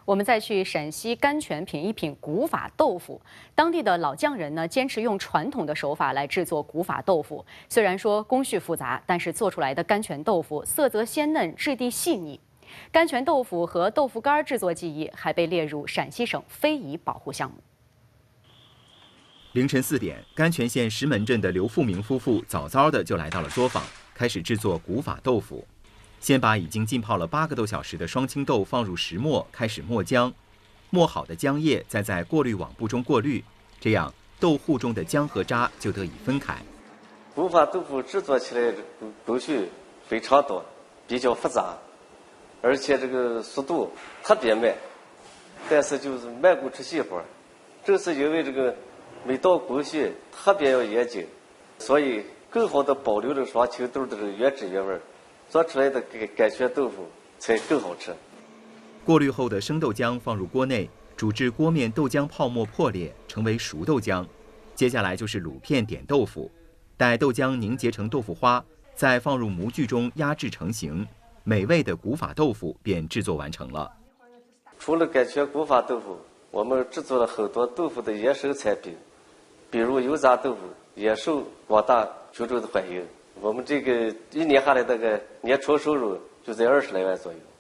我们再去陕西甘泉品一品古法豆腐。当地的老匠人呢，坚持用传统的手法来制作古法豆腐。虽然说工序复杂，但是做出来的甘泉豆腐色泽鲜嫩，质地细腻。甘泉豆腐和豆腐干制作技艺还被列入陕西省非遗保护项目。 凌晨4点，甘泉县石门镇的刘富明夫妇早早的就来到了作坊，开始制作古法豆腐。先把已经浸泡了8个多小时的双青豆放入石磨，开始磨浆。磨好的浆液再在过滤网布中过滤，这样豆糊中的浆和渣就得以分开。 古法豆腐制作起来工序非常多，比较复杂，而且这个速度特别慢，但是就是慢工出细活。正是因为这个每道工序特别要严谨，所以更好的保留了双青豆的这个原汁原味，做出来的甘泉豆腐才更好吃。 过滤后的生豆浆放入锅内，煮至锅面豆浆泡沫破裂，成为熟豆浆。接下来就是卤片点豆腐，待豆浆凝结成豆腐花，再放入模具中压制成型，美味的古法豆腐便制作完成了。 除了甘泉古法豆腐，我们制作了很多豆腐的衍生产品，比如油炸豆腐也受广大群众的欢迎。我们这个1年下来，大概年纯收入就在20来万左右。